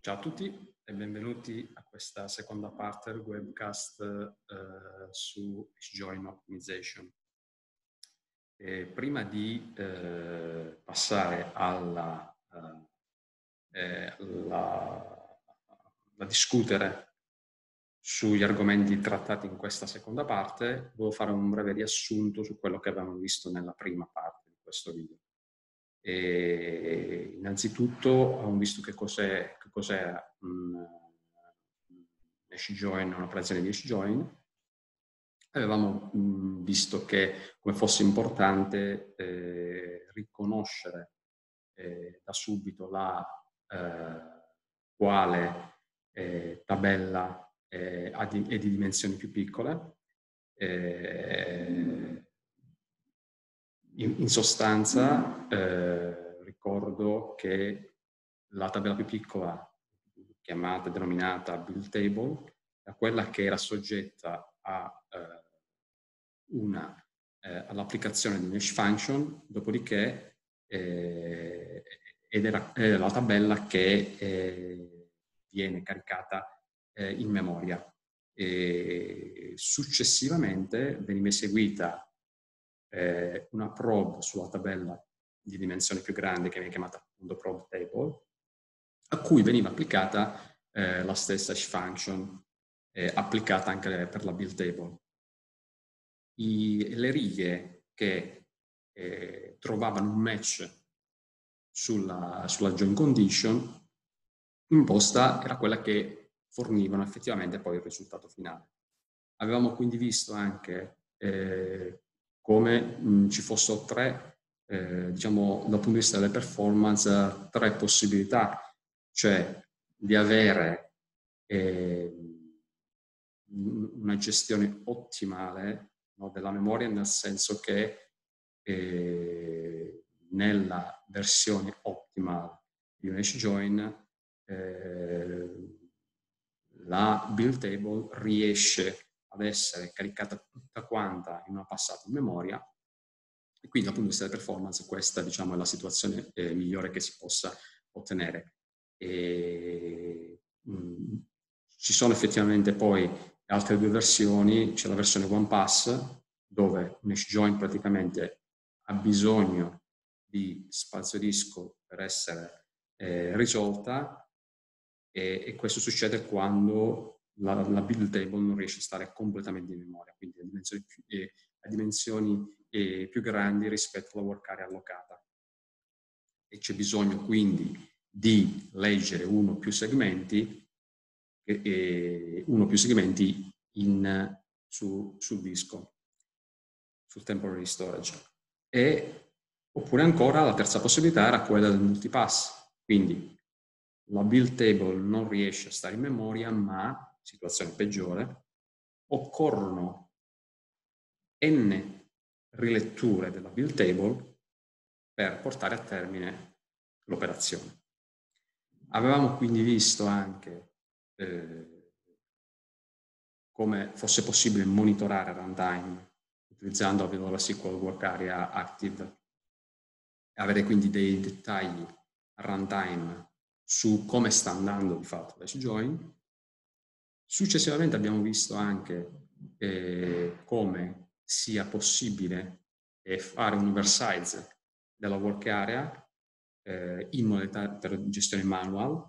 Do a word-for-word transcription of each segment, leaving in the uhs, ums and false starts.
Ciao a tutti e benvenuti a questa seconda parte del webcast eh, su Join Optimization. E prima di eh, passare alla, eh, la, la discutere sugli argomenti trattati in questa seconda parte, volevo fare un breve riassunto su quello che avevamo visto nella prima parte di questo video. E innanzitutto abbiamo visto che cos'è, che cos'è un, un hash join, un'operazione di hash join. Avevamo mh, visto che come fosse importante eh, riconoscere eh, da subito la eh, quale eh, tabella eh, è di dimensioni più piccole. Eh, In, in sostanza eh, ricordo che la tabella più piccola, chiamata, denominata build table, è quella che era soggetta a, eh, una, eh, all'applicazione di un hash function, dopodiché eh, ed era, era la tabella che eh, viene caricata eh, in memoria. E successivamente veniva eseguita Eh, una probe sulla tabella di dimensione più grande che viene chiamata appunto probe table, a cui veniva applicata eh, la stessa hash function eh, applicata anche per la build table. I, le righe che eh, trovavano un match sulla, sulla join condition imposta era quella che fornivano effettivamente poi il risultato finale. Avevamo quindi visto anche eh, come mh, ci fossero tre, eh, diciamo dal punto di vista delle performance, tre possibilità, cioè di avere eh, una gestione ottimale, no, della memoria, nel senso che eh, nella versione optimal di un hash join eh, la build table riesce ad essere caricata tutta quanta in una passata in memoria, e quindi dal punto di vista della performance questa, diciamo, è la situazione eh, migliore che si possa ottenere. E, mh, ci sono effettivamente poi altre due versioni. C'è la versione one pass, dove un hash join praticamente ha bisogno di spazio disco per essere eh, risolta, e, e questo succede quando la, la build table non riesce a stare completamente in memoria, quindi a dimensioni più, eh, a dimensioni eh, più grandi rispetto alla work area allocata. E c'è bisogno quindi di leggere uno o più segmenti, eh, uno o più segmenti in, su, sul disco, sul temporary storage. E, oppure ancora la terza possibilità era quella del multipass, quindi la build table non riesce a stare in memoria, ma, situazione peggiore, occorrono n riletture della build table per portare a termine l'operazione. Avevamo quindi visto anche eh, come fosse possibile monitorare a runtime utilizzando la S Q L Work Area Active, avere quindi dei dettagli a runtime su come sta andando di fatto l'hash join. Successivamente abbiamo visto anche eh, come sia possibile eh, fare un oversize della work area eh, in modalità per gestione manual,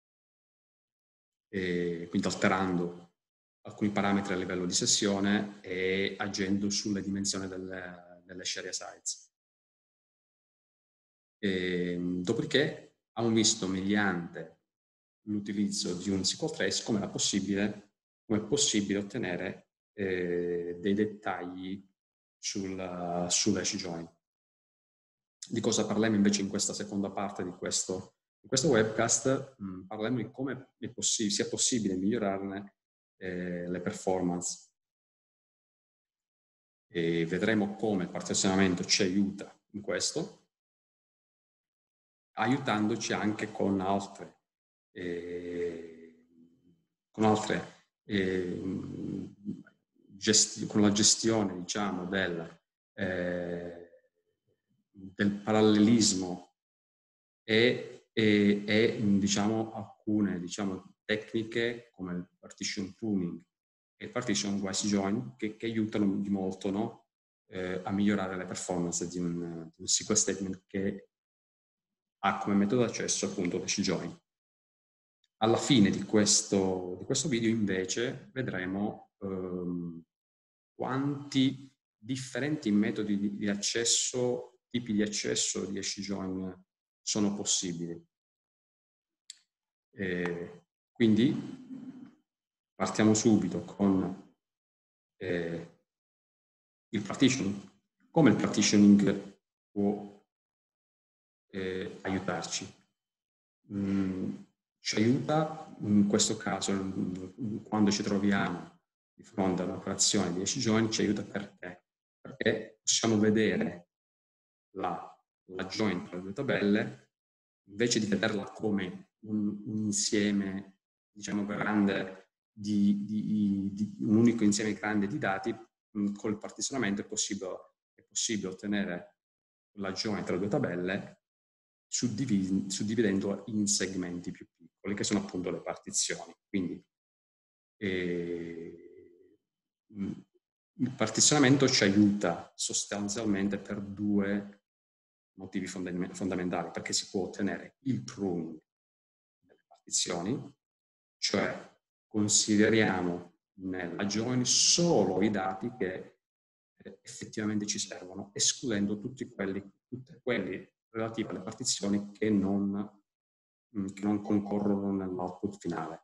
eh, quindi alterando alcuni parametri a livello di sessione e agendo sulle dimensioni delle, delle share size. E, dopodiché abbiamo visto mediante l'utilizzo di un S Q L Trace come, possibile, come è possibile ottenere eh, dei dettagli sul, sull'hash join. Di cosa parliamo invece in questa seconda parte di questo, in questo webcast? Mh, parliamo di come è possi- sia possibile migliorarne eh, le performance. E vedremo come il partizionamento ci aiuta in questo, aiutandoci anche con altre, eh, con, altre eh, gesti- con la gestione, diciamo, del, eh, del parallelismo e, e e, e diciamo, alcune diciamo, tecniche come il partition pruning e il partition wise join che, che aiutano di molto, no? eh, a migliorare le performance di un, di un S Q L statement che ha come metodo d'accesso appunto dash join. Alla fine di questo, di questo video invece vedremo ehm, quanti differenti metodi di, di accesso, tipi di accesso di hash join sono possibili. Eh, quindi partiamo subito con eh, il partitioning. Come il partitioning può eh, aiutarci? Mm, ci aiuta in questo caso, quando ci troviamo di fronte a un'operazione di hash join, ci aiuta perché? Perché possiamo vedere la, la join tra le due tabelle, invece di vederla come un, un insieme, diciamo, grande di, di, di un unico insieme grande di dati, mh, col partizionamento è possibile, è possibile ottenere la join tra le due tabelle suddividendo in segmenti più piccoli, che sono appunto le partizioni. Quindi eh, il partizionamento ci aiuta sostanzialmente per due motivi fondamentali, perché si può ottenere il pruning delle partizioni, cioè consideriamo nella join solo i dati che eh, effettivamente ci servono, escludendo tutti quelli, tutti quelli relativi alle partizioni che non, mh, che non concorrono nell'output finale.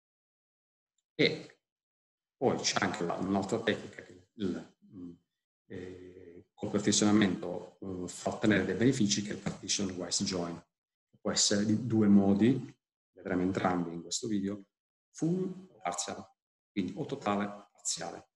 E poi c'è anche un'altra tecnica che il, mh, eh, col partizionamento uh, fa ottenere dei benefici, che è il partition wise join. Può essere di due modi, vedremo entrambi in questo video, full o parziale, quindi o totale o parziale.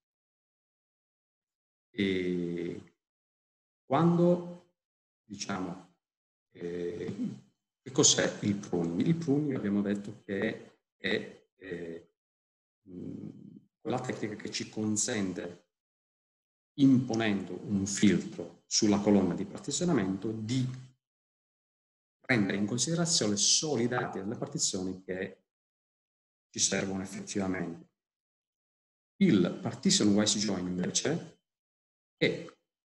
E quando, diciamo, eh, che cos'è il pruning? Il pruning abbiamo detto che è eh, quella tecnica che ci consente, imponendo un filtro sulla colonna di partizionamento, di prendere in considerazione solo i dati delle partizioni che ci servono effettivamente. Il partition wise join invece è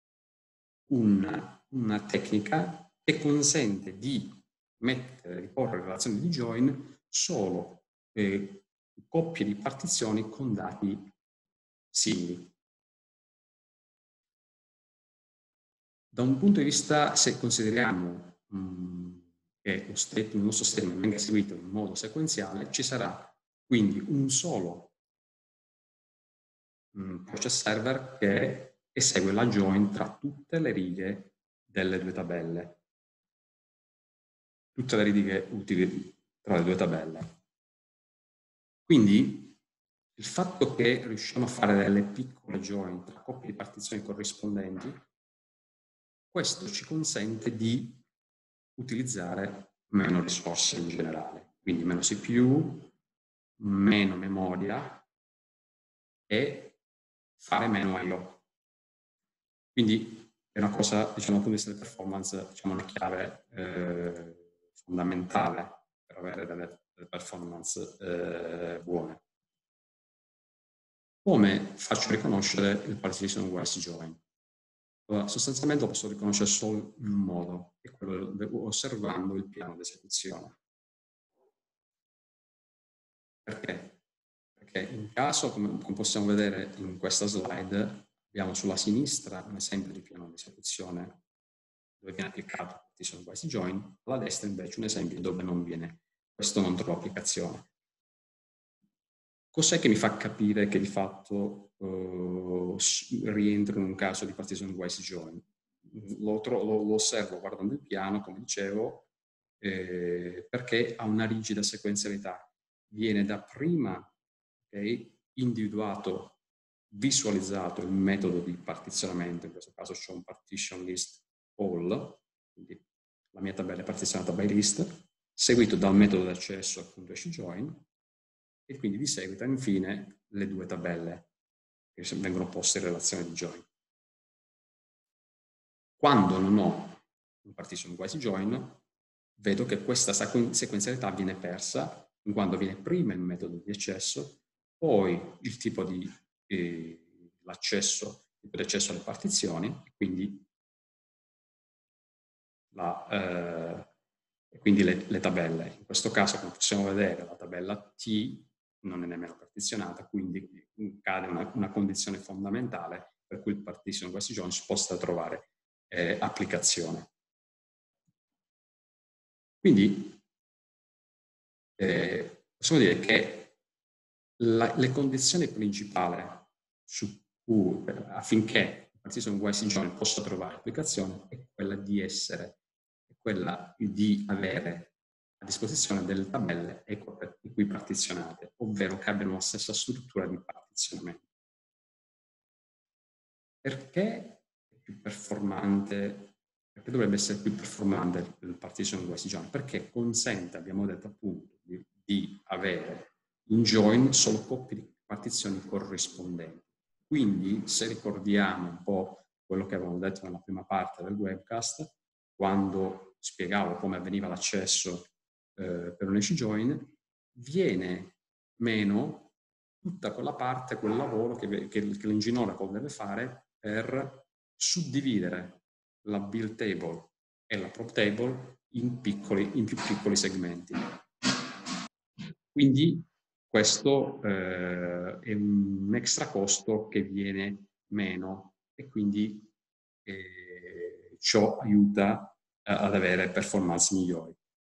una, una tecnica che consente di mettere, di porre in relazione di join solo eh, coppie di partizioni con dati simili. Da un punto di vista, se consideriamo mh, che il nostro statement venga eseguito in modo sequenziale, ci sarà quindi un solo mh, process server che esegue la join tra tutte le righe delle due tabelle. Tutte le righe utili tra le due tabelle. Quindi il fatto che riusciamo a fare delle piccole join tra coppie di partizioni corrispondenti, questo ci consente di utilizzare meno risorse in generale, quindi meno C P U, meno memoria e fare meno I O. Quindi è una cosa, diciamo, dal punto di vista delle performance, diciamo, una chiave eh, fondamentale per avere delle, delle performance eh, buone. Come faccio a riconoscere il partition wise join? Allora, sostanzialmente lo posso riconoscere solo in un modo, che è quello di osservando il piano di esecuzione. Perché? Perché in caso, come possiamo vedere in questa slide, abbiamo sulla sinistra un esempio di piano di esecuzione dove viene applicato il partition wise join, alla destra invece un esempio dove non viene, questo non trova applicazione. Cos'è che mi fa capire che di fatto uh, rientro in un caso di partition wise join? Lo, lo, lo osservo guardando il piano, come dicevo, eh, perché ha una rigida sequenzialità. Viene da prima okay, individuato, visualizzato il metodo di partizionamento, in questo caso c'è un partition list all, quindi la mia tabella è partizionata by list, seguito dal metodo d'accesso appunto hash join, e quindi di seguito infine le due tabelle che vengono poste in relazione di join. Quando non ho un partition wise join, vedo che questa sequenzialità viene persa in quanto viene prima il metodo di accesso, poi il tipo di eh, l'accesso, il tipo di accesso alle partizioni, quindi, la, eh, quindi le, le tabelle. In questo caso, come possiamo vedere, la tabella T non è nemmeno partizionata, quindi cade una, una condizione fondamentale per cui il partition questi join possa trovare eh, applicazione. Quindi eh, possiamo dire che la, le condizioni principali su cui, affinché il partition questi join possa trovare applicazione è quella di essere, è quella di avere a disposizione delle tabelle equipartizionate, ovvero che abbiano la stessa struttura di partizionamento. Perché è più performante? Perché dovrebbe essere più performante il partition questi join? Perché consente, abbiamo detto appunto, di, di avere in join solo coppie di partizioni corrispondenti. Quindi, se ricordiamo un po' quello che avevamo detto nella prima parte del webcast, quando spiegavo come avveniva l'accesso eh, per un hash join, viene meno tutta quella parte, quel lavoro che, che, che l'engine Oracle deve fare per suddividere la build table e la prop table in, piccoli, in più piccoli segmenti. Quindi questo eh, è un extra costo che viene meno e quindi eh, ciò aiuta ad avere performance migliori.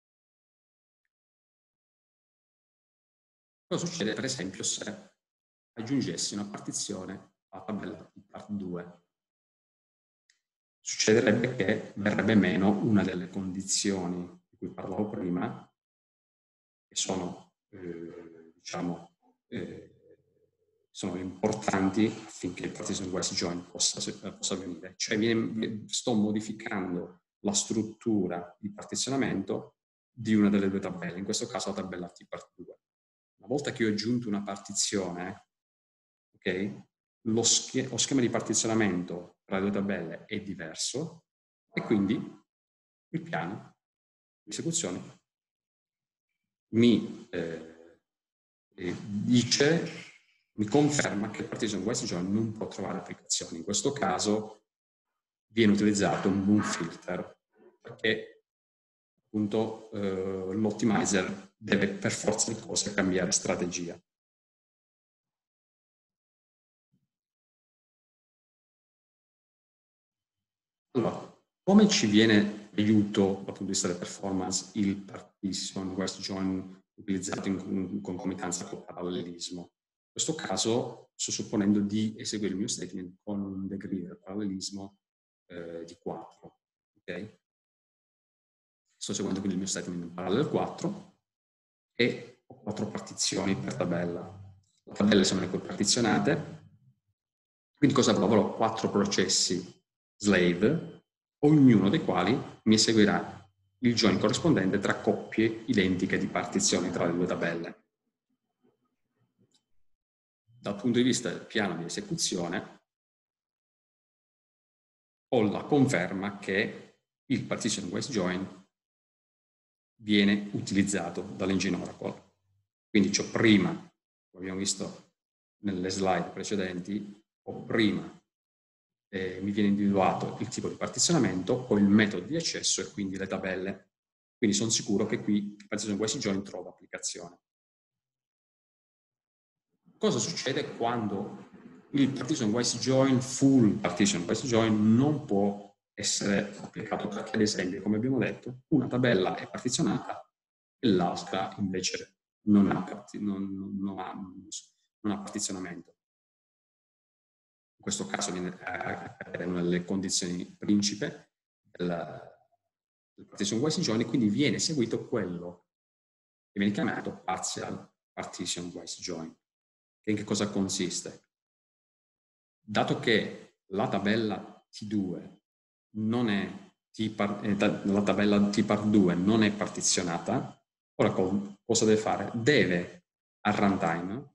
Cosa succede per esempio se aggiungessi una partizione alla tabella di part due? Succederebbe che verrebbe meno una delle condizioni di cui parlavo prima, che sono, eh, diciamo, eh, sono importanti affinché il partition questi join possa, possa avvenire. Cioè viene, sto modificando la struttura di partizionamento di una delle due tabelle, in questo caso la tabella T part due. Una volta che ho aggiunto una partizione, ok, lo, sch- lo schema di partizionamento tra le due tabelle è diverso e quindi il piano di esecuzione mi eh, dice, mi conferma che il partition questi join non può trovare applicazioni. In questo caso viene utilizzato un boom filter perché appunto eh, l'optimizer deve per forza di cose cambiare strategia. Allora, come ci viene aiuto dal punto di vista della performance il partition questi join utilizzato in concomitanza con il parallelismo? In questo caso sto supponendo di eseguire il mio statement con un degree del parallelismo eh, di quattro. Okay? Sto seguendo quindi il mio statement in parallel quattro e ho quattro partizioni per tabella. Le tabelle sono equipartizionate, quindi cosa avrò? Avrò quattro processi slave, ognuno dei quali mi eseguirà il join corrispondente tra coppie identiche di partizioni tra le due tabelle. Dal punto di vista del piano di esecuzione, ho la conferma che il partition quest join viene utilizzato dall'engine Oracle. Quindi c'ho prima, come abbiamo visto nelle slide precedenti, ho prima eh, mi viene individuato il tipo di partizionamento, poi il metodo di accesso e quindi le tabelle. Quindi sono sicuro che qui il partition questi join trova applicazione. Cosa succede quando il partition questi join, full partition questi join, non può essere applicato? Perché ad esempio, come abbiamo detto, una tabella è partizionata e l'altra invece non ha, non, non, ha, non ha partizionamento. In questo caso viene a cadere una delle condizioni principe del, del partition questi join e quindi viene eseguito quello che viene chiamato partial partition questi join. Che in che cosa consiste? Dato che la tabella T due non è T par, eh, la tabella T part due non è partizionata, ora cosa deve fare? Deve a runtime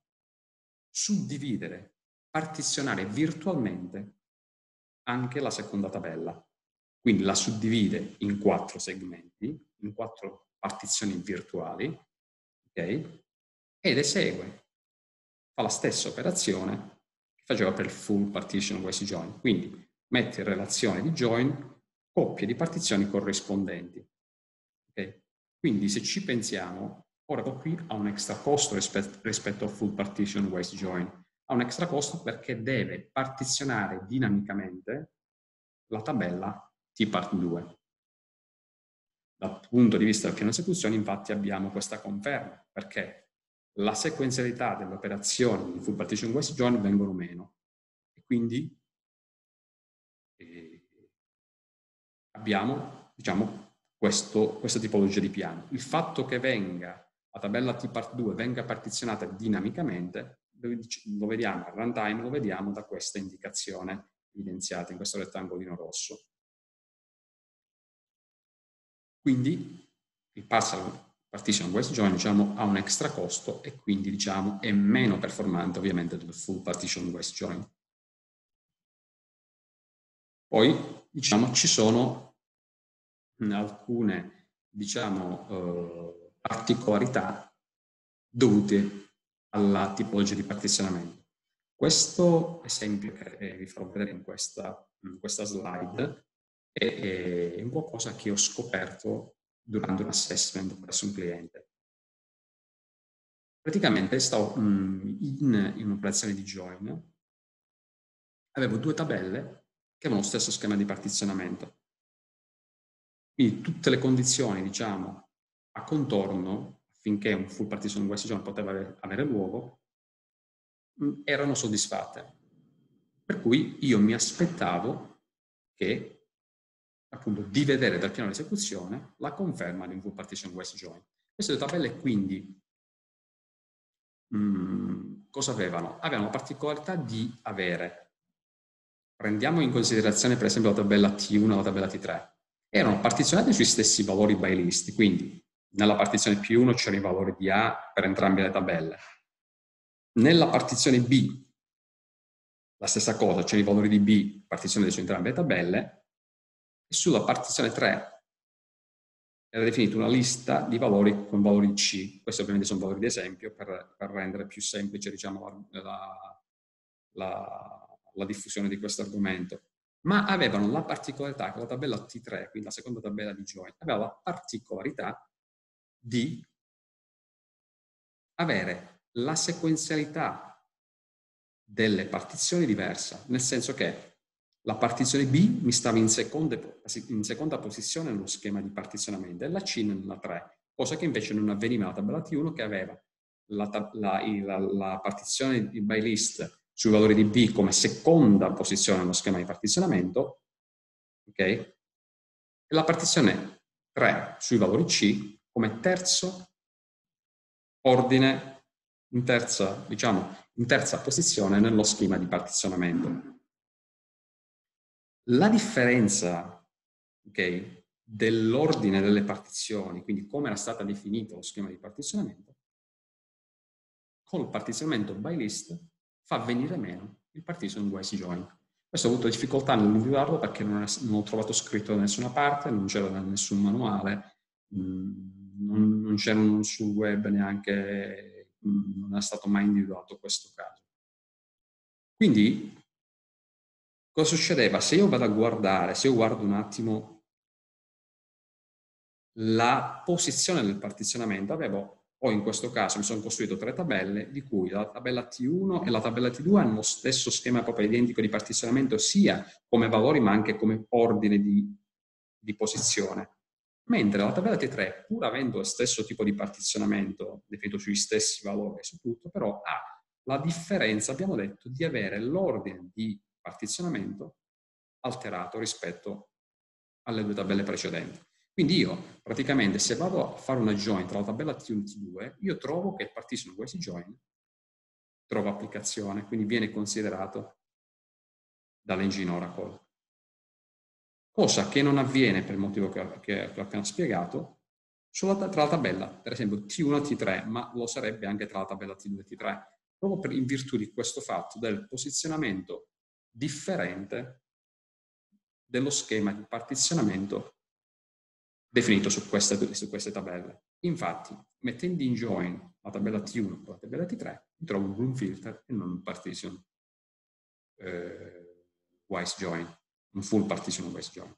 suddividere, partizionare virtualmente anche la seconda tabella. quindi la suddivide in quattro segmenti, in quattro partizioni virtuali, ok? Ed esegue, fa la stessa operazione che faceva per il full partition wise join, quindi mette in relazione di join coppie di partizioni corrispondenti. Okay? Quindi se ci pensiamo, Oracle qui ha un extra costo rispetto, rispetto al full partition wise join. Ha un extra costo perché deve partizionare dinamicamente la tabella T part due. Dal punto di vista del piano esecuzione, infatti, abbiamo questa conferma, perché la sequenzialità delle operazioni di full partition wise join vengono meno. E quindi eh, abbiamo, diciamo, questo, questa tipologia di piano. Il fatto che venga la tabella T part due venga partizionata dinamicamente, lo vediamo al runtime, lo vediamo da questa indicazione evidenziata in questo rettangolino rosso. Quindi il partial partition wise join, diciamo, ha un extra costo e quindi, diciamo, è meno performante ovviamente del full partition wise join. Poi, diciamo, ci sono alcune, diciamo, eh, particolarità dovute alla tipologia di partizionamento. Questo esempio che vi farò vedere in questa, in questa slide è, è un qualcosa che ho scoperto durante un assessment presso un cliente. Praticamente stavo in, in un'operazione di join, avevo due tabelle che avevano lo stesso schema di partizionamento. Quindi tutte le condizioni, diciamo, a contorno, affinché un full partition wise join poteva avere, avere luogo, erano soddisfatte. Per cui io mi aspettavo che, appunto, di vedere dal piano di esecuzione la conferma di un full partition wise join. Queste due tabelle, quindi, mh, cosa avevano? Avevano la particolarità di avere, prendiamo in considerazione per esempio la tabella T uno e la tabella T tre, erano partizionate sui stessi valori by list, quindi nella partizione P uno c'erano i valori di A per entrambe le tabelle. Nella partizione B la stessa cosa, c'erano i valori di B, partizione su entrambe le tabelle, e sulla partizione tre era definita una lista di valori con valori C. Questi ovviamente sono valori di esempio per, per rendere più semplice, diciamo, la, la, la, la diffusione di questo argomento. Ma avevano la particolarità che la tabella T tre, quindi la seconda tabella di join, aveva la particolarità di avere la sequenzialità delle partizioni diversa, nel senso che la partizione B mi stava in seconda, in seconda posizione nello schema di partizionamento e la C nella tre, cosa che invece non avveniva nella tabella T uno, che aveva la, la, la, la partizione di by list sui valori di B come seconda posizione nello schema di partizionamento, ok? E la partizione tre sui valori C come terzo ordine, in terza, diciamo, in terza posizione nello schema di partizionamento. La differenza, okay, dell'ordine delle partizioni, quindi come era stato definito lo schema di partizionamento, col partizionamento by list fa venire meno il partition wise join. Questo ho avuto difficoltà nell'individuarlo perché non, è, non ho trovato scritto da nessuna parte, non c'era da nessun manuale, mh, non, non c'era sul web neanche, mh, non è stato mai individuato questo caso. Quindi, cosa succedeva? Se io vado a guardare, se io guardo un attimo la posizione del partizionamento, avevo, o in questo caso mi sono costruito tre tabelle, di cui la tabella T uno e la tabella T due hanno lo stesso schema proprio identico di partizionamento, sia come valori ma anche come ordine di, di posizione. Mentre la tabella T tre, pur avendo lo stesso tipo di partizionamento, definito sui stessi valori su tutto, però ha la differenza, abbiamo detto, di avere l'ordine di partizionamento alterato rispetto alle due tabelle precedenti. Quindi io, praticamente, se vado a fare una join tra la tabella T uno e T due, io trovo che il partition wise join trova applicazione, quindi viene considerato dall'engine Oracle. Cosa che non avviene per il motivo che, che, che ho appena spiegato sulla, tra la tabella, per esempio, T uno e T tre, ma lo sarebbe anche tra la tabella T due e T tre, proprio per, in virtù di questo fatto del posizionamento differente dello schema di partizionamento definito su queste, su queste tabelle. Infatti, mettendo in join la tabella T uno con la tabella T tre, mi trovo un Bloom filter e non un partition eh, wise join, un full partition wise join.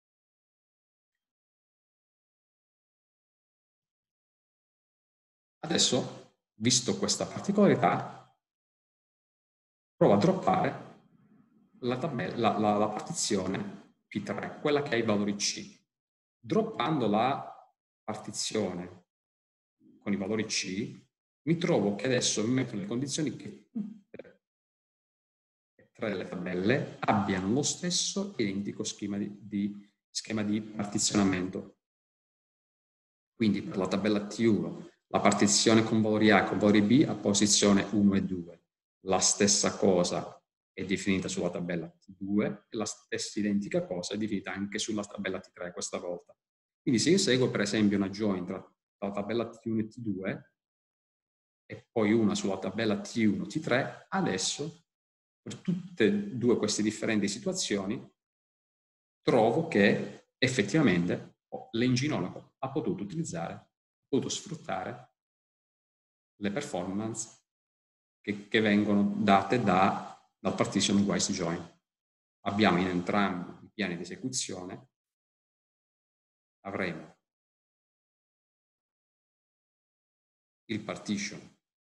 Adesso, visto questa particolarità, provo a droppare la, tabella, la, la, la partizione P tre, quella che ha i valori C. Droppando la partizione con i valori C, mi trovo che adesso mi metto nelle condizioni che tutte e tre le tabelle abbiano lo stesso identico schema di, di, schema di partizionamento. Quindi per la tabella T uno, la partizione con valori A e con valori B a posizione uno e due. La stessa cosa è definita sulla tabella T due e la stessa identica cosa è definita anche sulla tabella T tre questa volta. Quindi se io seguo per esempio una join tra la tabella T uno e T due e poi una sulla tabella T uno T tre, adesso per tutte e due queste differenti situazioni trovo che effettivamente l'engine ha potuto utilizzare, ha potuto sfruttare le performance che, che vengono date da, dal partition wise join. Abbiamo in entrambi i piani di esecuzione, avremo il partition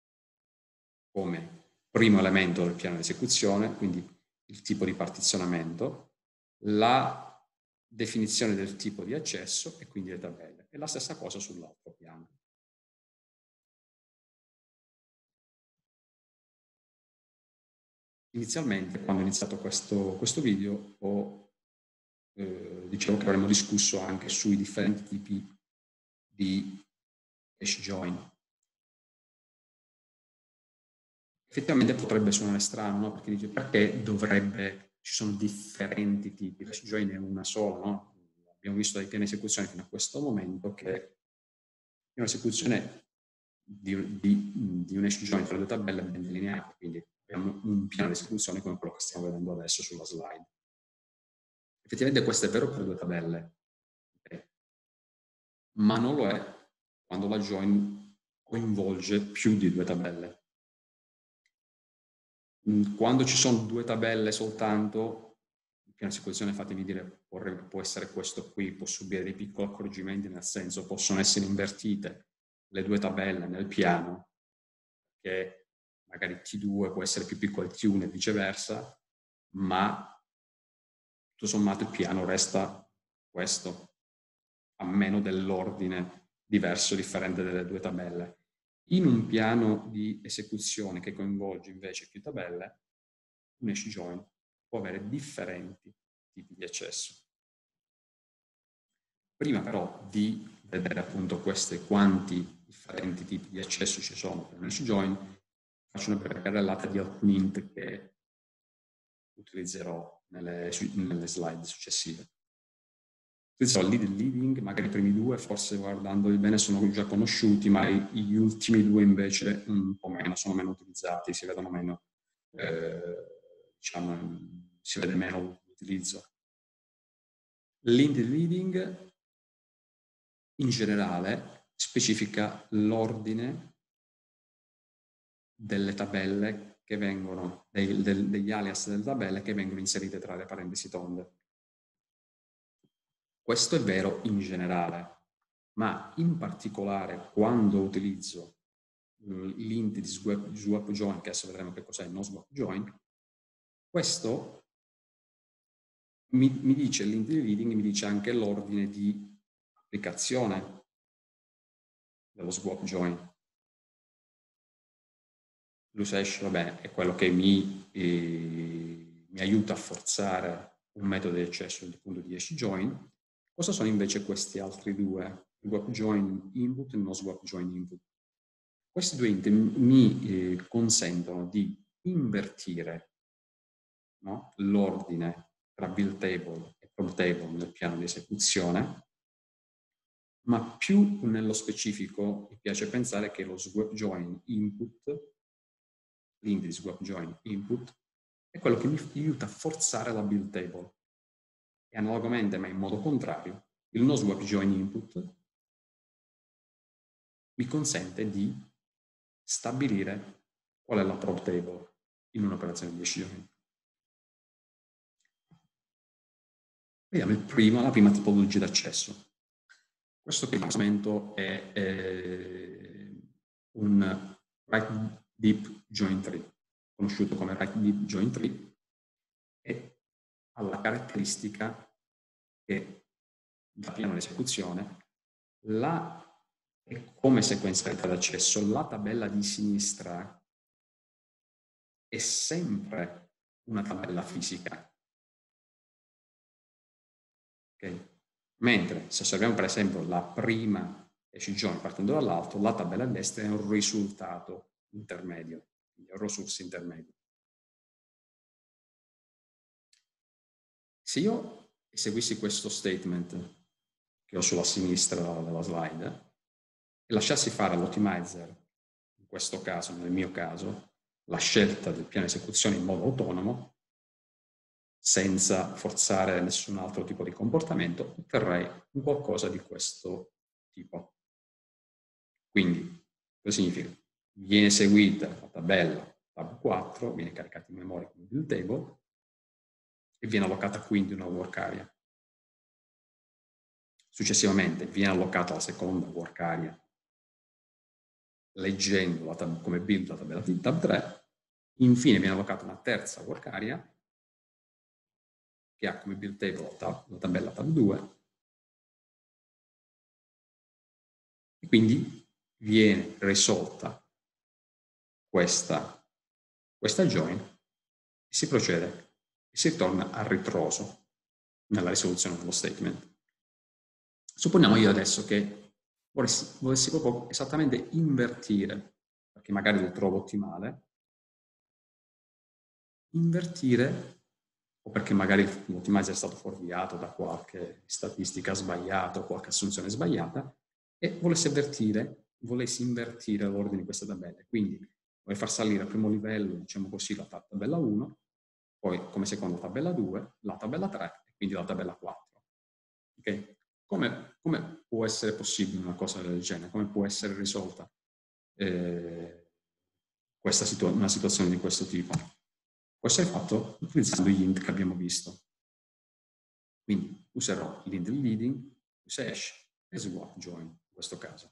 come primo elemento del piano di esecuzione, quindi il tipo di partizionamento, la definizione del tipo di accesso e quindi le tabelle. E la stessa cosa sull'altro piano. Inizialmente, quando ho iniziato questo, questo video, ho, eh, dicevo che avremmo discusso anche sui differenti tipi di hash join. Effettivamente potrebbe suonare strano, no? Perché dice perché dovrebbe, ci sono differenti tipi, la hash join è una sola, no? Abbiamo visto dai piani di esecuzione fino a questo momento che un'esecuzione di, di, di un hash join tra le due tabelle è ben delineata, quindi abbiamo un piano di esecuzione come quello che stiamo vedendo adesso sulla slide. Effettivamente questo è vero per le due tabelle, okay? Ma non lo è quando la join coinvolge più di due tabelle. Quando ci sono due tabelle soltanto, il piano di esecuzione, fatemi dire, può essere questo qui, può subire dei piccoli accorgimenti, nel senso possono essere invertite le due tabelle nel piano, che magari T due può essere più piccolo di T uno e viceversa, ma tutto sommato il piano resta questo, a meno dell'ordine diverso, differente delle due tabelle. In un piano di esecuzione che coinvolge invece più tabelle, un hash join può avere differenti tipi di accesso. Prima però di vedere appunto questi quanti differenti tipi di accesso ci sono per un hash join, faccio una breve carrellata di alcuni int che utilizzerò nelle, nelle slide successive. Utilizzerò lead e leading, magari i primi due forse guardandoli bene sono già conosciuti, ma gli ultimi due invece un po' meno, sono meno utilizzati, si vedono meno, eh, diciamo, si vede meno l'utilizzo. Lead e leading in generale specifica l'ordine delle tabelle che vengono, dei, del, degli alias delle tabelle che vengono inserite tra le parentesi tonde. Questo è vero in generale, ma in particolare quando utilizzo l'int di swap, swap join, che adesso vedremo che cos'è il no swap join, questo mi, mi dice, l'int di reading mi dice anche l'ordine di applicazione dello swap join. L'usage, vabbè, è quello che mi, eh, mi aiuta a forzare un metodo di accesso dal punto di hash join. Cosa sono invece questi altri due? Swap join input e no swap join input. Questi due int mi eh, consentono di invertire, no, l'ordine tra build table e probe table nel piano di esecuzione, ma più nello specifico mi piace pensare che lo swap join input, l'int di swap join input, è quello che mi aiuta a forzare la build table. E analogamente, ma in modo contrario, il NoSwap join input mi consente di stabilire qual è la prop table in un'operazione di decisione. Vediamo il primo, la prima tipologia d'accesso. Questo qui momento è, è un Right Deep Join Tree, conosciuto come Right Deep Join Tree, e ha la caratteristica che da piano di esecuzione la, è come sequenza d'accesso, la tabella di sinistra è sempre una tabella fisica. Okay? Mentre se osserviamo per esempio la prima hash join partendo dall'alto, la tabella a destra è un risultato intermedio, quindi un resource intermedio. Se io eseguissi questo statement che ho sulla sinistra della slide e lasciassi fare all'optimizer, in questo caso, nel mio caso, la scelta del piano di esecuzione in modo autonomo, senza forzare nessun altro tipo di comportamento, otterrei un qualcosa di questo tipo. Quindi, cosa significa? Viene eseguita la tabella tab quattro, viene caricata in memoria come build table e viene allocata quindi una work area. Successivamente viene allocata la seconda work area leggendo la tab- come build la tabella di tab tre, infine viene allocata una terza work area che ha come build table la, tab- la tabella tab due e quindi viene risolta questa, questa join e si procede e si ritorna a ritroso nella risoluzione dello statement. Supponiamo io adesso che volessi, volessi proprio esattamente invertire, perché magari lo trovo ottimale, invertire, o perché magari l'optimizer è stato fuorviato da qualche statistica sbagliata o qualche assunzione sbagliata, e volessi invertire, volessi invertire l'ordine di queste tabelle. Quindi vorrei far salire al primo livello, diciamo così, la tabella uno, poi come seconda tabella due, la tabella tre e quindi la tabella quattro. Okay? Come, come può essere possibile una cosa del genere? Come può essere risolta eh, questa situa- una situazione di questo tipo? Può essere fatto utilizzando gli int che abbiamo visto. Quindi userò l'int leading, ushash e swap join in questo caso.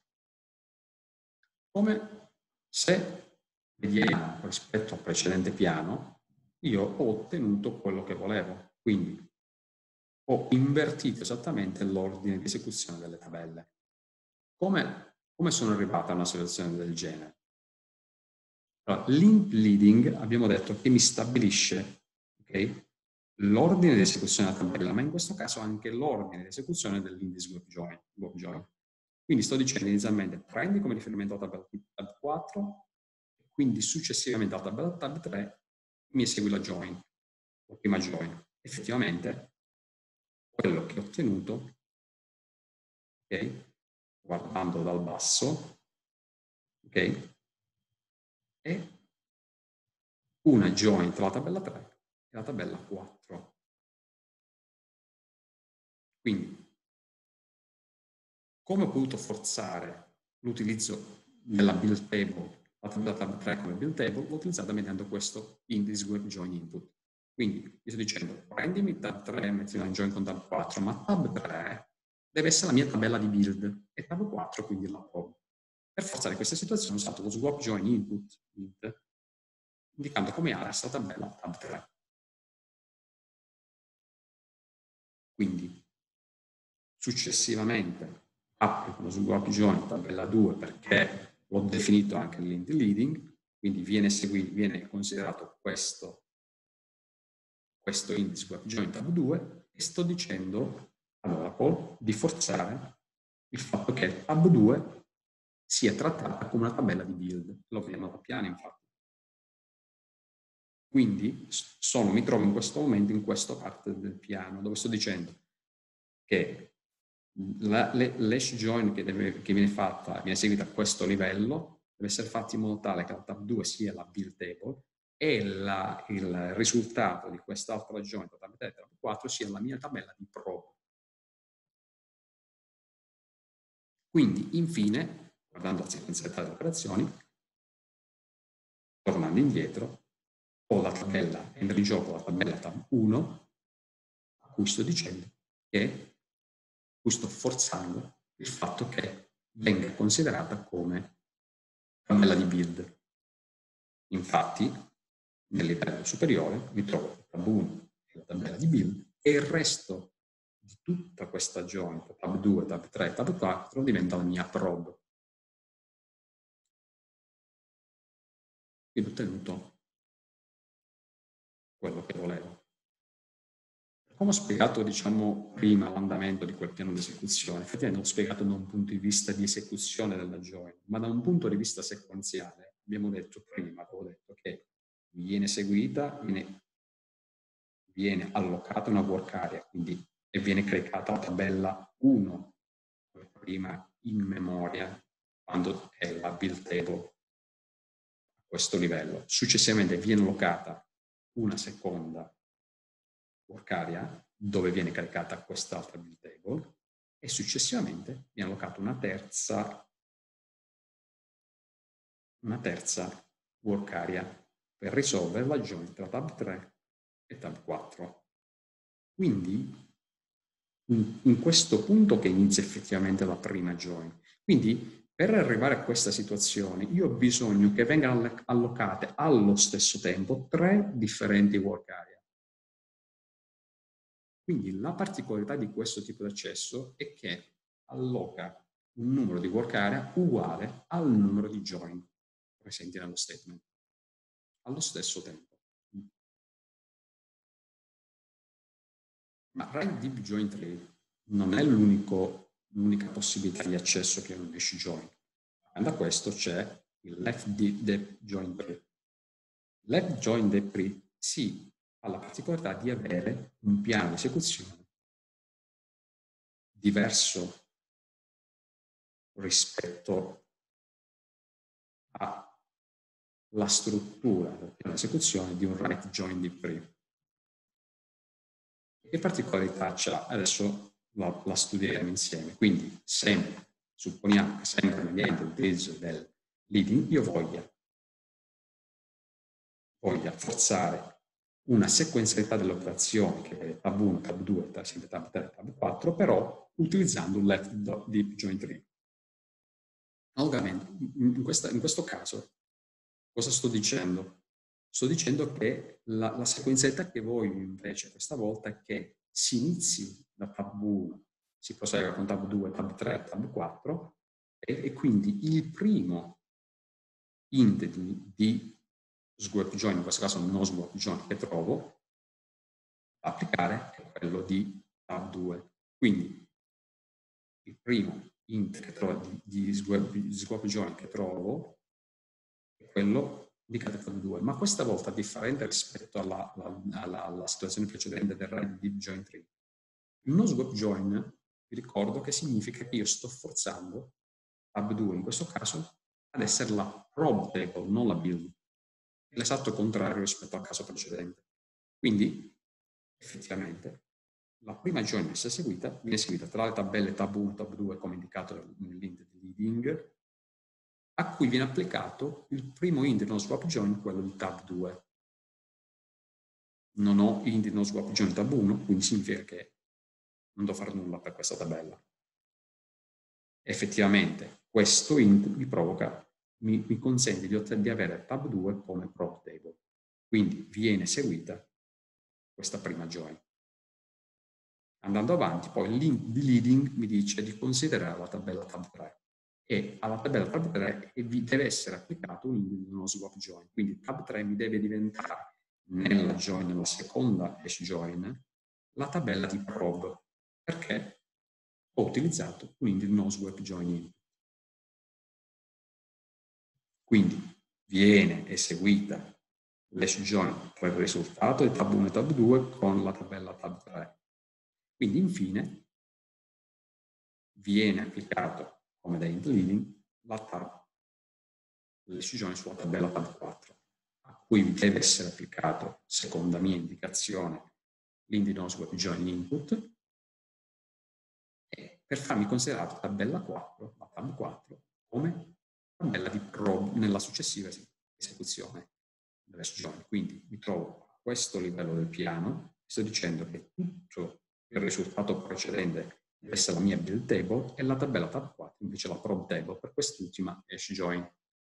Come se vediamo rispetto al precedente piano, io ho ottenuto quello che volevo. Quindi ho invertito esattamente l'ordine di esecuzione delle tabelle. Come, come sono arrivata a una situazione del genere? Allora, l'int leading abbiamo detto che mi stabilisce, okay, l'ordine di esecuzione della tabella, ma in questo caso anche l'ordine di esecuzione dell'int swap join, join. Quindi sto dicendo inizialmente prendi come riferimento la tabella tab quattro e quindi successivamente alla tabella tab tre mi esegui la join, la prima join. Effettivamente quello che ho ottenuto, ok, guardando dal basso, ok, è una join tra la tabella tre e la tabella quattro. Quindi, come ho potuto forzare l'utilizzo della build table, la tabella tab tre come build table, l'ho utilizzata mediante questo int swap join input. Quindi, vi sto dicendo, prendimi tab tre, metti una join con tab quattro, ma tab tre deve essere la mia tabella di build e tab quattro quindi la prob. Per forzare questa situazione ho usato lo swap join input int, indicando come address la tabella tab tre. Quindi, successivamente applico lo swap join tabella due perché l'ho definito anche l'int leading, quindi viene, seguito, viene considerato questo, questo int swap join tab due e sto dicendo all'Oracle di forzare il fatto che tab due sia trattata come una tabella di build. Lo vediamo da piano, infatti. Quindi sono, mi trovo in questo momento in questa parte del piano dove sto dicendo che l'hash join che, deve, che viene fatta, viene eseguita a questo livello, deve essere fatta in modo tale che la tab due sia la build table e la, il risultato di quest'altra joint, tab tre e tab quattro, sia la mia tabella di probe. Quindi, infine, guardando la sequenzialità delle operazioni, tornando indietro, ho la tabella, entra in gioco la tabella tab uno, a cui sto dicendo che, cui sto forzando il fatto che venga considerata come tabella di build. Infatti, nel livello superiore mi trovo il tab uno e la tabella di build e il resto di tutta questa joint, tab due, tab tre, tab quattro, diventa la mia probe. Quindi ho ottenuto quello che volevo. Come ho spiegato, diciamo, prima l'andamento di quel piano di esecuzione, effettivamente l'ho spiegato da un punto di vista di esecuzione della joint, ma da un punto di vista sequenziale, abbiamo detto prima, avevo detto che viene eseguita, viene, viene allocata una work area, quindi e viene caricata la tabella uno, prima in memoria, quando è la build table a questo livello. Successivamente viene allocata una seconda work area dove viene caricata quest'altra build table e successivamente viene allocata una terza una terza work area per risolvere la joint tra tab tre e tab quattro. Quindi in, in questo punto che inizia effettivamente la prima joint. Quindi per arrivare a questa situazione io ho bisogno che vengano allocate allo stesso tempo tre differenti work area. Quindi la particolarità di questo tipo di accesso è che alloca un numero di work area uguale al numero di join presenti nello statement, allo stesso tempo. Ma Right Deep Join Tree non è l'unica possibilità di accesso che ha un hash join. Da questo c'è il Left Deep Join Tree. Left Join Deep Tree sì, ha la particolarità di avere un piano di esecuzione diverso rispetto alla struttura del piano di esecuzione di un Right Join Deep Tree. Che particolarità c'ha? Adesso la, la studieremo insieme. Quindi, sempre, supponiamo che sempre mediante l'utilizzo del leading, io voglia, voglia forzare una sequenzialità delle operazioni, che è tab uno, tab due, tab, tab tre, tab quattro, però utilizzando un left deep join tree. Ovviamente, in, questa, in questo caso, cosa sto dicendo? Sto dicendo che la, la sequenzialità che voglio invece questa volta è che si inizi da tab uno, si prosegua con tab due, tab tre, tab quattro e, e quindi il primo int di, di swap join, in questo caso no swap join che trovo, da applicare è quello di tab due. Quindi il primo int che trovo, di, di, swap, di swap join che trovo è quello di tab due, ma questa volta differente rispetto alla, alla, alla, alla situazione precedente del Right Deep Join Tree. Il no swap join, vi ricordo che significa che io sto forzando tab due in questo caso ad essere la probe table, non la build. È l'esatto contrario rispetto al caso precedente. Quindi, effettivamente, la prima join che si è eseguita viene eseguita tra le tabelle tab uno e tab due, come indicato nell'int di leading, a cui viene applicato il primo int no swap join, quello di tab due. Non ho int no swap join tab uno, quindi significa che non devo fare nulla per questa tabella. Effettivamente questo int mi provoca, mi, mi consente di, di avere tab due come prop table. Quindi viene eseguita questa prima join. Andando avanti, poi l'int di leading mi dice di considerare la tabella tab tre. E alla tabella tab tre deve essere applicato un int no swap join. Quindi tab tre mi deve diventare nella join, nella seconda hash join, la tabella di probe. Perché ho utilizzato un int no swap join in. Quindi viene eseguita l'hash join per il risultato di tab uno e tab due con la tabella tab tre. Quindi infine viene applicato come da int leading la tab, l'hash join sulla tabella tab quattro, a cui deve essere applicato, secondo la mia indicazione, l'int noswap join input, e per farmi considerare la tabella quattro, la tab quattro, come tabella di prob nella successiva esecuzione dell'sjoin. Quindi mi trovo a questo livello del piano, sto dicendo che tutto il risultato precedente deve essere la mia build table e la tabella tab quattro invece la prob table per quest'ultima sjoin.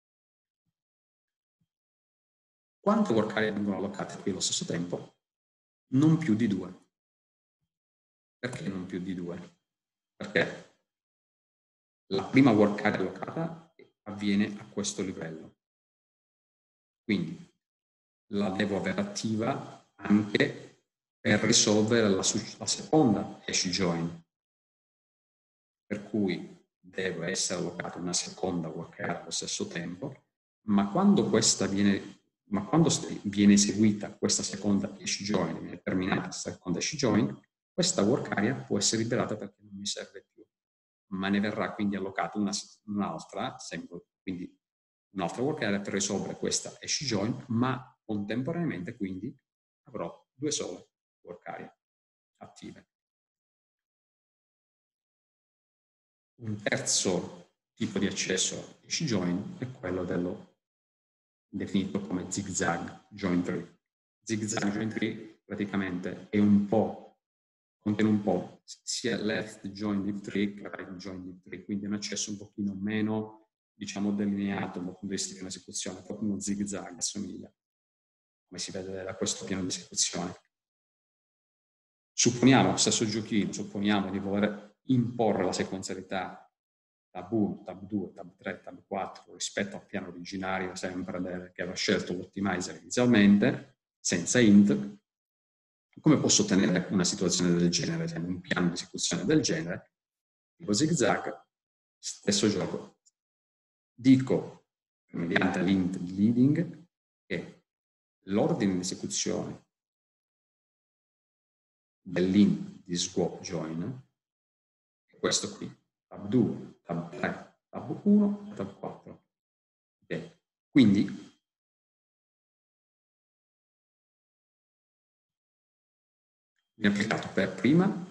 Quante work area vengono allocate qui allo stesso tempo? Non più di due. Perché non più di due? Perché la prima work area allocata avviene a questo livello. Quindi la devo avere attiva anche per risolvere la, la seconda hash join. Per cui deve essere allocata una seconda work area allo stesso tempo, ma quando questa viene, ma quando viene eseguita questa seconda hash join, viene terminata la seconda hash join, questa work area può essere liberata perché non mi serve più, ma ne verrà quindi allocata un'altra, quindi un'altra work area per risolvere questa hash join, ma contemporaneamente quindi avrò due sole work area attive. Un terzo tipo di accesso a hash join è quello dello definito come zigzag join tree. Zigzag join tree praticamente è un po', contiene un po' sia left join deep tree che right join deep tree, quindi è un accesso un pochino meno, diciamo, delineato dal punto di vista di un'esecuzione, proprio uno zigzag assomiglia, come si vede da questo piano di esecuzione. Supponiamo, stesso giochino, supponiamo di voler imporre la sequenzialità tab uno, tab due, tab tre, tab quattro rispetto al piano originario sempre del, che aveva scelto l'optimizer inizialmente, senza int. Come posso ottenere una situazione del genere, cioè un piano di esecuzione del genere, tipo zigzag, stesso gioco. Dico, mediante l'int leading, che l'ordine di esecuzione dell'int di swap join è questo qui, tab due, tab tre, tab uno e tab quattro. Okay. Quindi viene applicato per prima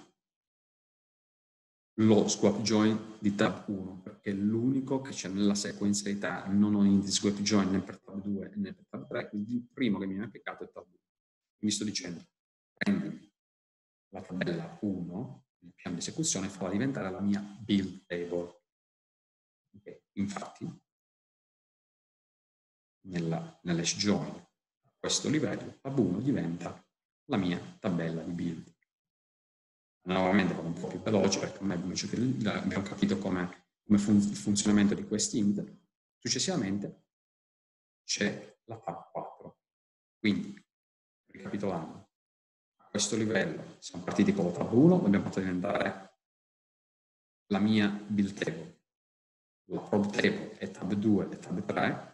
lo swap join di tab uno, perché è l'unico che c'è nella sequenzialità, non ho int di swap join né per tab due né per tab tre, quindi il primo che viene applicato è tab uno. Quindi sto dicendo, prendi la tabella uno, il piano di esecuzione, e farla diventare la mia build table. Okay. Infatti, nella, nell'hash join a questo livello, tab uno diventa la mia tabella di build. Nuovamente vado un po' più veloce perché ormai abbiamo capito come, come fun il funzionamento di questi int. Successivamente c'è la tab quattro. Quindi, ricapitolando, a questo livello siamo partiti con la tab uno, l'abbiamo fatto diventare la mia build table. La prob table è tab due e tab tre.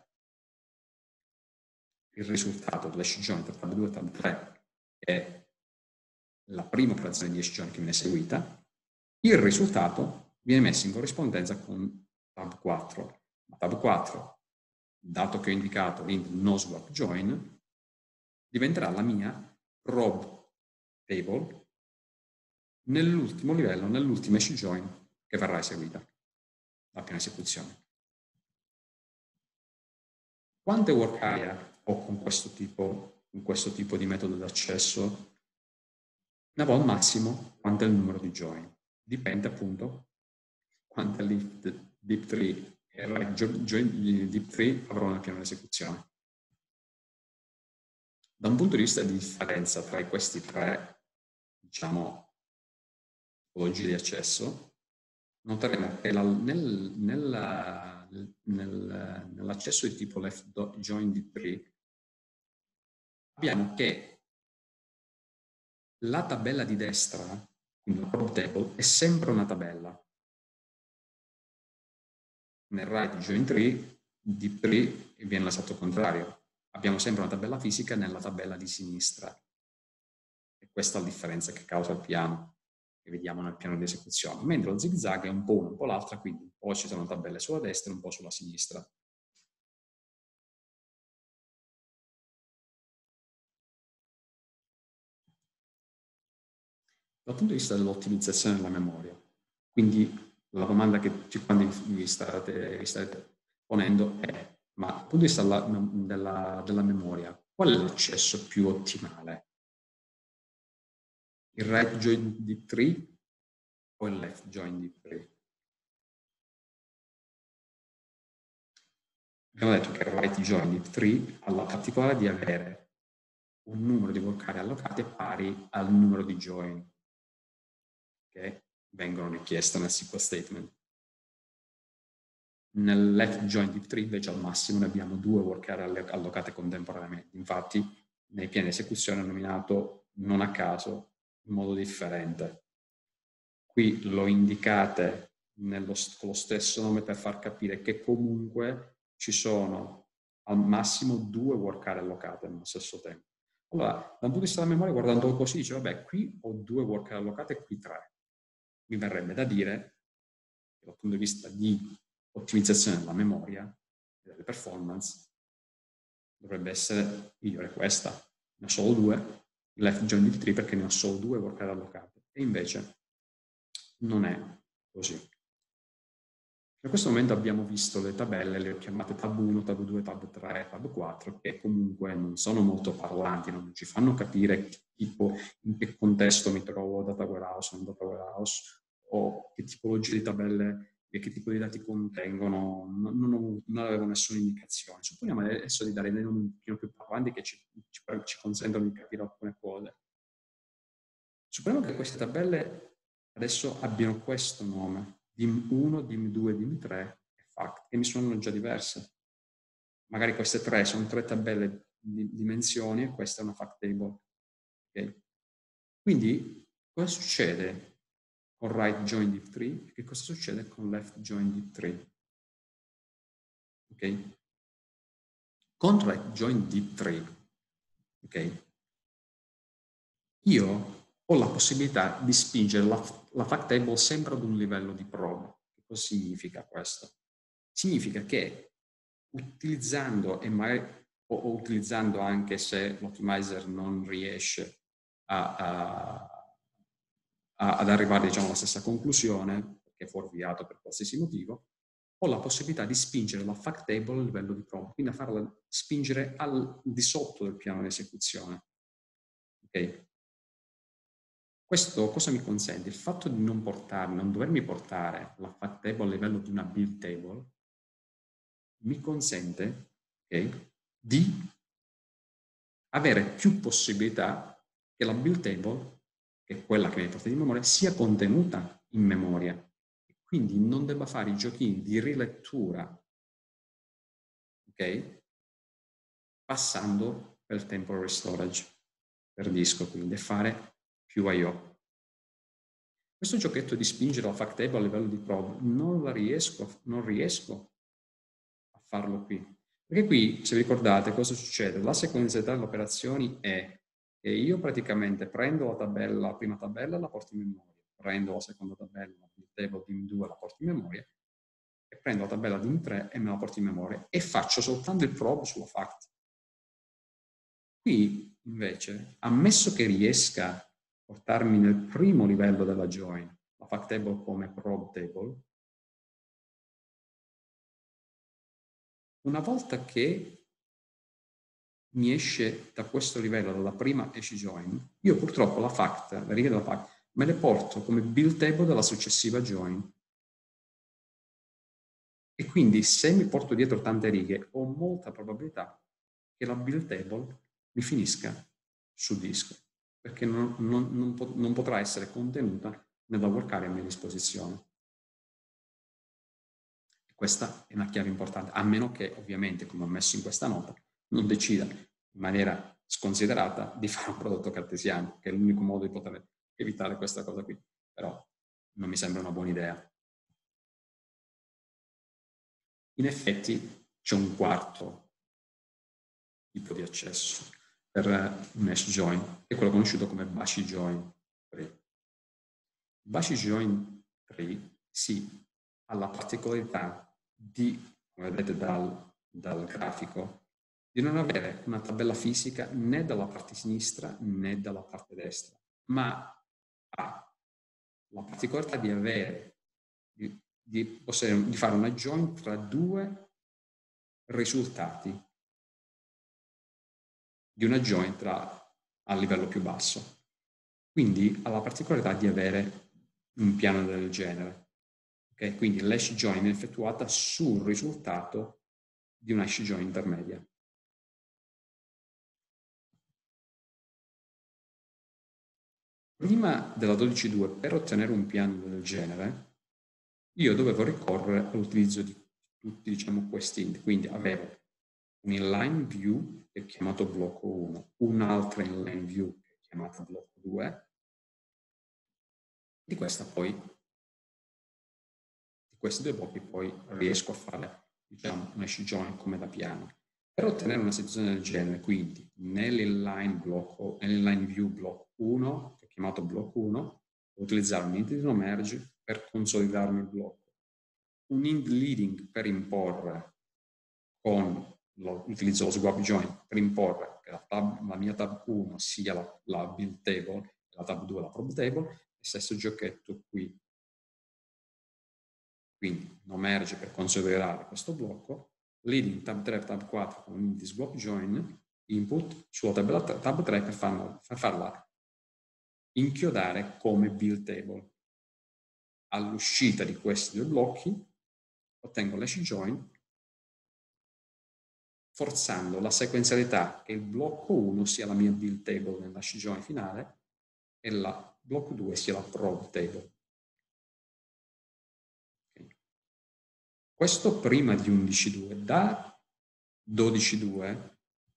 Il risultato dell'hash join tra tab due e tab tre è la prima operazione di hash join che viene eseguita. Il risultato viene messo in corrispondenza con tab quattro. Ma tab quattro, dato che ho indicato l'int noswap join, diventerà la mia prob table nell'ultimo livello, nell'ultima hash join che verrà eseguita, la prima esecuzione. Quante work area ho con questo tipo, con questo tipo di metodo d'accesso? Ne avrò al massimo quanto è il numero di join. Dipende appunto quante lift deep tree e right join deep tree avrò nel piano di esecuzione. Da un punto di vista di differenza tra questi tre, diciamo, tipologie di accesso, noteremo che la, nel, nella, nel, nell'accesso di tipo left join deep tree abbiamo che la tabella di destra, quindi la prob table, è sempre una tabella. Nel right join tree, deep tree, viene l'esatto contrario. Abbiamo sempre una tabella fisica nella tabella di sinistra. E questa è la differenza che causa il piano, che vediamo nel piano di esecuzione. Mentre lo zigzag è un po' uno, un po' l'altra, quindi un po' ci sono tabelle sulla destra e un po' sulla sinistra. dal punto di vista dell'ottimizzazione della memoria. Quindi la domanda che tutti quanti vi state, vi state ponendo è: ma dal punto di vista della, della, della memoria, qual è l'accesso più ottimale? Il right join deep tree o il left join deep tree? Abbiamo detto che il right join deep tree ha la particolare di avere un numero di work area allocati pari al numero di join che vengono richieste nel S Q L statement. Nel left join deep tree invece al massimo ne abbiamo due work area allocate contemporaneamente. Infatti nei piani di esecuzione è nominato non a caso in modo differente. Qui lo indicate nello, con lo stesso nome per far capire che comunque ci sono al massimo due work area allocate nello stesso tempo. Allora, dal punto di vista della memoria, guardando così, dice, vabbè, qui ho due work area allocate e qui tre. Mi verrebbe da dire, dal punto di vista di ottimizzazione della memoria e delle performance, dovrebbe essere migliore questa. Ne ho solo due, left join deep tree, perché ne ho solo due work area allocate. E invece non è così. In questo momento abbiamo visto le tabelle, le ho chiamate tab uno, tab due, tab tre, tab quattro, che comunque non sono molto parlanti, non ci fanno capire che tipo, in che contesto mi trovo, data warehouse, non data warehouse, o che tipologia di tabelle e che tipo di dati contengono, non, non, non avevo nessuna indicazione. Supponiamo adesso di dare dei nomi un pochino più parlanti che ci, ci, ci consentono di capire alcune cose. Supponiamo che queste tabelle adesso abbiano questo nome, D I M uno, D I M due, D I M tre e fact, che mi sono già diverse. Magari queste tre sono tre tabelle di dimensioni e questa è una fact table. Okay? Quindi cosa succede con right join deep tree e che cosa succede con left join deep tree? Okay? Con right join deep tree, okay, io ho la possibilità di spingere la, la fact table sempre ad un livello di prova. Che cosa significa questo? Significa che utilizzando, e magari, o, o utilizzando anche se l'optimizer non riesce a, a, a, ad arrivare, diciamo, alla stessa conclusione, perché è fuorviato per qualsiasi motivo, ho la possibilità di spingere la fact table a livello di prova, quindi a farla spingere al di sotto del piano di esecuzione. Ok? Questo cosa mi consente? Il fatto di non portare, non dovermi portare la fact table a livello di una build table mi consente, okay, di avere più possibilità che la build table, che è quella che mi porta in memoria, sia contenuta in memoria e quindi non debba fare i giochini di rilettura, ok? Passando per temporary storage per disco, quindi fare più I O. Questo giochetto di spingere la fact table a livello di prova non la riesco, non riesco a farlo qui. Perché qui, se vi ricordate, cosa succede? La sequenzialità delle operazioni è che io praticamente prendo la tabella, la prima tabella e la porto in memoria, prendo la seconda tabella, la table D I M due e la porto in memoria, e prendo la tabella D I M tre e me la porto in memoria e faccio soltanto il probe sulla fact. Qui, invece, ammesso che riesca a portarmi nel primo livello della join, la fact table come probe table, una volta che mi esce da questo livello, dalla prima hash join, io purtroppo la fact, le righe della fact, me le porto come build table della successiva join. E quindi se mi porto dietro tante righe, ho molta probabilità che la build table mi finisca sul disco, perché non, non, non, pot- non potrà essere contenuta nella work area a mia disposizione. E questa è una chiave importante, a meno che ovviamente, come ho messo in questa nota, non decida in maniera sconsiderata di fare un prodotto cartesiano, che è l'unico modo di poter evitare questa cosa qui. Però non mi sembra una buona idea. In effetti c'è un quarto tipo di accesso per un hash join, che è quello conosciuto come Bashi Join Tree. Bashi Join Tree sì, ha la particolarità di, come vedete dal, dal grafico, di non avere una tabella fisica né dalla parte sinistra né dalla parte destra, ma ha la particolarità di avere, di, di, possedere, di fare una join tra due risultati di una join tra, a livello più basso. Quindi ha la particolarità di avere un piano del genere. Okay? Quindi l'hash join è effettuata sul risultato di una hash join intermedia. Prima della dodici punto due, per ottenere un piano del genere, io dovevo ricorrere all'utilizzo di tutti, diciamo, questi int. Quindi avevo un inline view che è chiamato blocco uno, un'altra inline view che è chiamata blocco due, di questa poi, di questi due blocchi poi riesco a fare, diciamo, un hash join come da piano. Per ottenere una situazione del genere, quindi nell'inline blocco, nell'inline view blocco uno, che è chiamato blocco uno, devo utilizzare un int di nomerge per consolidarmi il blocco, un int leading per imporre con l'utilizzo dello swap join per imporre che la, tab, la mia tab uno sia la, la build table e la tab due la prob table, e stesso giochetto qui. Quindi nomerge per considerare questo blocco, leading tab tre tab quattro con un int di swap join, input sulla tabella tab tre per farla, per farla inchiodare come build table. All'uscita di questi due blocchi ottengo l'hash join, forzando la sequenzialità che il blocco uno sia la mia build table nell'hash join finale e la blocco due sia la prob table. Okay. Questo prima di undici punto due. Da dodici punto due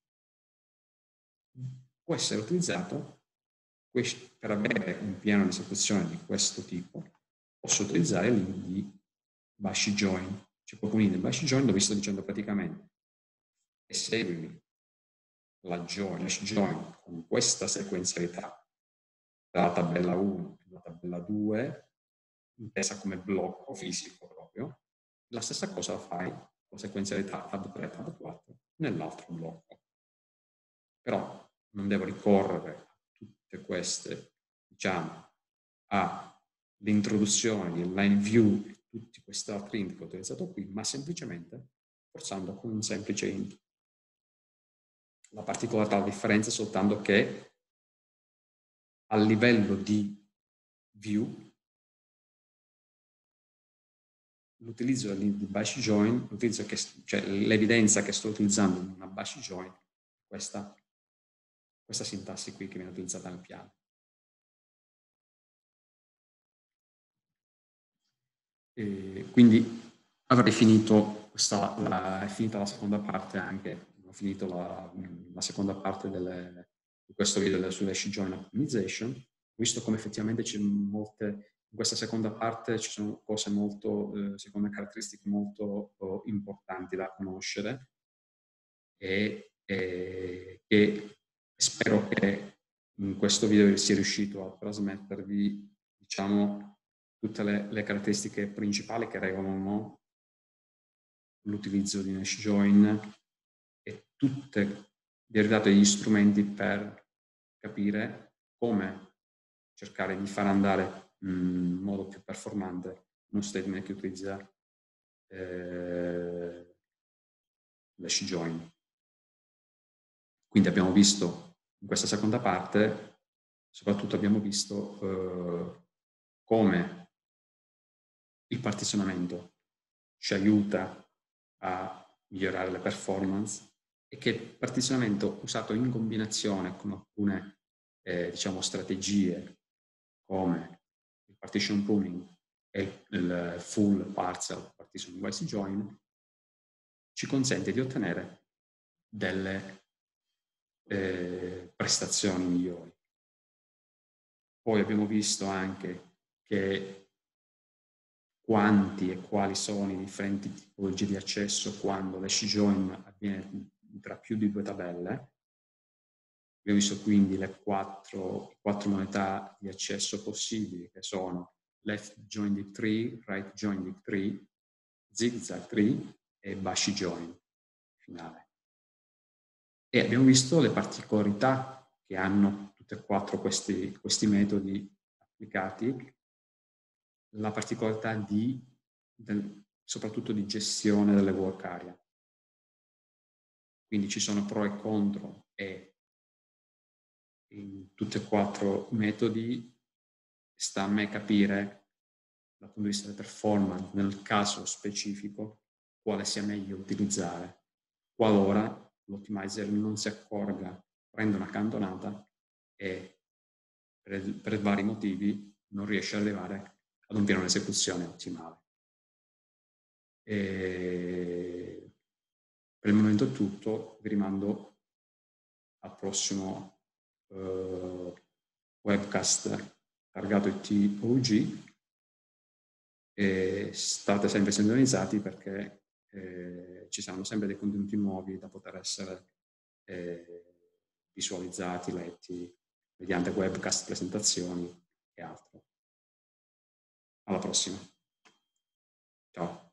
può essere utilizzato per avere un piano di esecuzione di questo tipo. Posso utilizzare l'int di bash join. C'è proprio un int di bash join dove sto dicendo praticamente eseguimi la join, hash join con questa sequenzialità tra la tabella uno e la tabella due, intesa come blocco fisico proprio. La stessa cosa la fai con la sequenzialità tab tre, tab quattro nell'altro blocco. Però non devo ricorrere a tutte queste, diciamo, all'introduzione di line view e tutti questi altri int che ho utilizzato qui, ma semplicemente forzando con un semplice int. La particolarità, la differenza è soltanto che a livello di view l'utilizzo di bash join, che, cioè l'evidenza che sto utilizzando in una bash join, questa, questa sintassi qui che viene utilizzata nel piano. E quindi avrei finito, questa, la, è finita la seconda parte anche, ho finito la, la seconda parte delle, di questo video sulle hash join optimization, visto come effettivamente c'è molte, in questa seconda parte ci sono cose molto, eh, secondo me, caratteristiche molto oh, importanti da conoscere e, e, e spero che in questo video sia riuscito a trasmettervi, diciamo, tutte le, le caratteristiche principali che regolano l'utilizzo di un hash join e tutte, vi ho dato degli strumenti per capire come cercare di far andare in modo più performante uno statement che utilizza eh, l'hash join. Quindi abbiamo visto in questa seconda parte, soprattutto abbiamo visto eh, come il partizionamento ci aiuta a migliorare le performance e che il partizionamento usato in combinazione con alcune eh, diciamo, strategie come il partition pruning e il full partial partition wise join ci consente di ottenere delle eh, prestazioni migliori. Poi abbiamo visto anche che quanti e quali sono i differenti tipologie di accesso quando l'hash join avviene tra più di due tabelle. Abbiamo visto quindi le quattro, quattro modalità di accesso possibili, che sono left join deep tree, right join deep tree, zigzag tree e bash join finale. E abbiamo visto le particolarità che hanno tutti e quattro questi, questi metodi applicati, la particolarità di, del, soprattutto di gestione delle work area. Quindi ci sono pro e contro e in tutti e quattro i metodi sta a me capire dal punto di vista delle performance nel caso specifico quale sia meglio utilizzare qualora l'optimizer non si accorga, prende una cantonata e per, per vari motivi non riesce ad arrivare ad un piano di esecuzione ottimale. E per il momento è tutto, vi rimando al prossimo uh, webcast targato I T O G e state sempre sintonizzati perché eh, ci saranno sempre dei contenuti nuovi da poter essere eh, visualizzati, letti mediante webcast, presentazioni e altro. Alla prossima. Ciao.